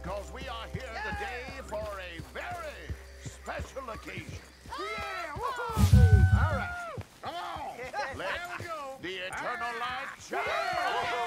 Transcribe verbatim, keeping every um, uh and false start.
because we are here today for a very special occasion. Yeah! Woohoo! All right, come on. Let the eternal light shine.